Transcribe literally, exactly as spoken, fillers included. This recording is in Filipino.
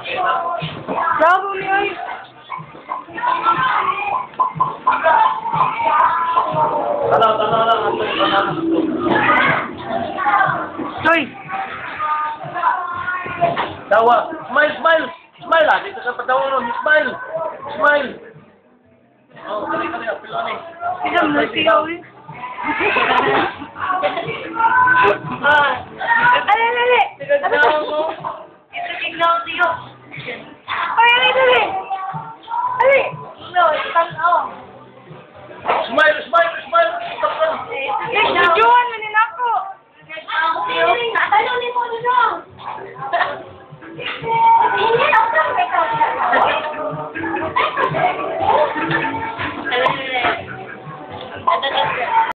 Bravo niya eh. Tanaw, tanaw lang. Joy! Tawa. Smile, smile. Smile ah. Dito sa patawa nun. Smile. Smile. Oh, kali kali. Apil ano eh. Isang nasigaw eh. Ah! Alala! Ano ba? Ito tignan ko.